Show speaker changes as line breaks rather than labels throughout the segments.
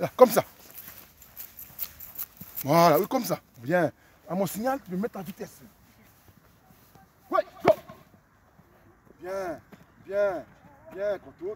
Là, comme ça. Voilà, oui, comme ça. Bien. À mon signal, tu peux mettre ta vitesse. Ouais, go. Bien, bien, bien, contour.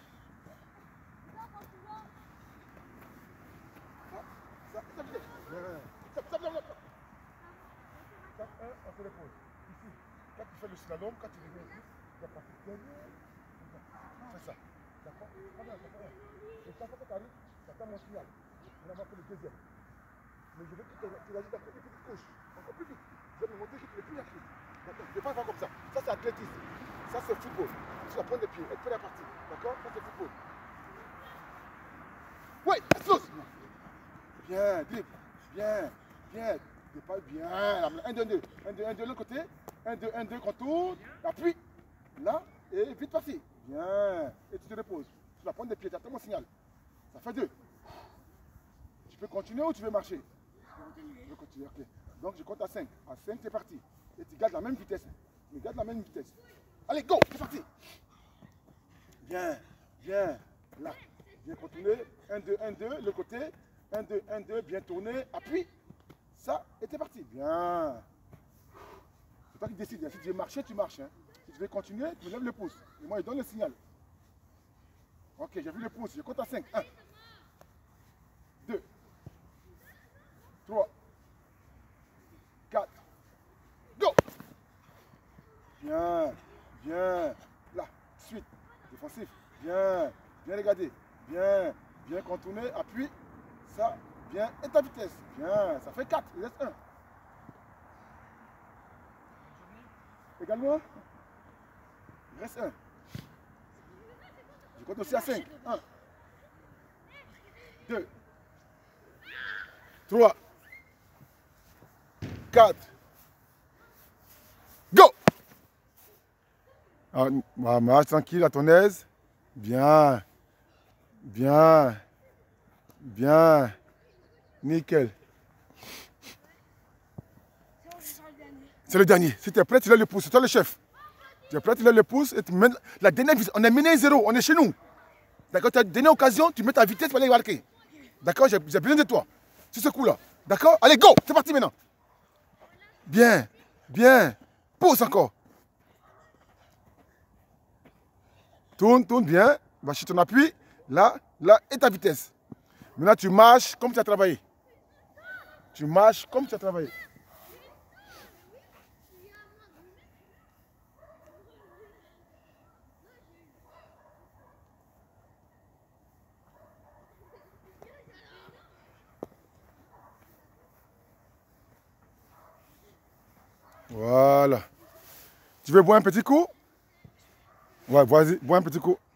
On se repose. Ici, quand tu fais le slalom, quand tu reviens ici, tu vas passer derrière. Fais ça. D'accord? Et quand tu arrives, tu attends mon signal. On va faire le deuxième. Mais je veux que tu réagisses encore une petite couche. Encore plus vite. Je vais me montrer que tu es plus rapide. D'accord? Je ne vais pas faire comme ça. Ça, c'est athlétisme. Ça, c'est football. Tu vas prendre des pieds. Et tu fais la partie. D'accord? Ça, c'est football. Oui, explose. Bien, dribble. Bien, bien. Dépasse bien. 1, 2, 2. 1, 2, 1, 2, l'autre côté. 1, 2, 1, 2, contour. Appuie. Là. Et vite parti. Bien. Et tu te reposes. Tu vas prendre des pieds. Tu attends mon signal. Ça fait 2. Tu peux continuer ou tu veux marcher? Je veux continuer, ok. Donc je compte à 5. À 5, c'est parti. Et tu gardes la même vitesse. Tu gardes la même vitesse. Allez, go, c'est parti. Bien, bien. Là. Bien continuer. 1, 2, 1, 2. Le côté. 1, 2, 1, 2. Bien tourner. Appuie. Ça, et c'est parti. Bien. C'est toi qui décides. Hein. Si tu veux marcher, tu marches. Hein. Si tu veux continuer, tu me lèves le pouce. Et moi, je donne le signal. Ok, j'ai vu le pouce. Je compte à 5. 1, 2, 3, 4, go! Bien, bien. Là, suite, défensif. Bien, bien regarder. Bien, bien contourner, appuie. Ça, bien, et ta vitesse. Bien, ça fait 4, il reste 1. Également, il reste 1. Je compte aussi à 5. 1, 2, 3, 4, go! Marche tranquille à ton aise. Bien, bien, bien, nickel. C'est le dernier. Si tu es prêt, tu lèves le pouce. C'est toi le chef. Tu es prêt, tu lèves le pouce et tu mets la dernière vitesse. On est mené 0, on est chez nous. D'accord? Tu as donné occasion, tu mets ta vitesse pour aller marquer. D'accord? J'ai besoin de toi. Sur ce coup-là. D'accord? Allez, go! C'est parti maintenant. Bien, bien. Pose encore. Tourne, tourne bien. Va chercher ton appui. Là, là, et ta vitesse. Maintenant, tu marches comme tu as travaillé. Tu marches comme tu as travaillé. Voilà. Tu veux boire un petit coup? Ouais, vas-y, bois un petit coup.